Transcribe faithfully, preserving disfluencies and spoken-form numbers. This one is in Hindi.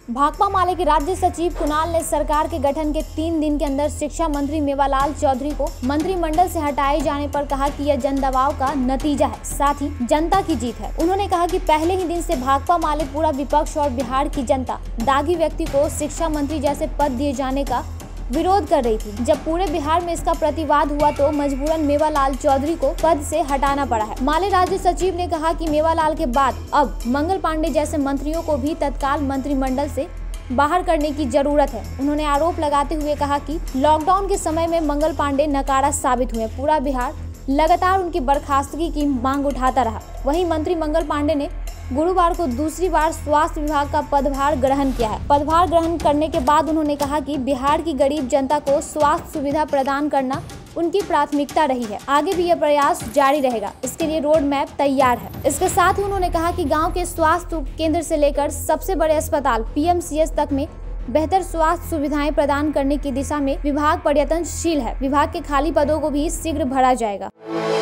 भाकपा माले के राज्य सचिव कुणाल ने सरकार के गठन के तीन दिन के अंदर शिक्षा मंत्री मेवालाल चौधरी को मंत्रिमंडल से हटाए जाने पर कहा कि यह जन दबाव का नतीजा है, साथ ही जनता की जीत है। उन्होंने कहा कि पहले ही दिन से भाकपा माले पूरा विपक्ष और बिहार की जनता दागी व्यक्ति को शिक्षा मंत्री जैसे पद दिए जाने का विरोध कर रही थी। जब पूरे बिहार में इसका प्रतिवाद हुआ तो मजबूरन मेवालाल चौधरी को पद से हटाना पड़ा है। माले राज्य सचिव ने कहा कि मेवालाल के बाद अब मंगल पांडे जैसे मंत्रियों को भी तत्काल मंत्रिमंडल से बाहर करने की जरूरत है। उन्होंने आरोप लगाते हुए कहा कि लॉकडाउन के समय में मंगल पांडे नकारा साबित हुए। पूरा बिहार लगातार उनकी बर्खास्तगी की मांग उठाता रहा। वहीं मंत्री मंगल पांडे ने गुरुवार को दूसरी बार स्वास्थ्य विभाग का पदभार ग्रहण किया है। पदभार ग्रहण करने के बाद उन्होंने कहा कि बिहार की गरीब जनता को स्वास्थ्य सुविधा प्रदान करना उनकी प्राथमिकता रही है। आगे भी यह प्रयास जारी रहेगा। इसके लिए रोड मैप तैयार है। इसके साथ ही उन्होंने कहा कि गांव के स्वास्थ्य केंद्र से लेकर सबसे बड़े अस्पताल पी एम सी एच तक में बेहतर स्वास्थ्य सुविधाएं प्रदान करने की दिशा में विभाग प्रयत्नशील है। विभाग के खाली पदों को भी शीघ्र भरा जाएगा।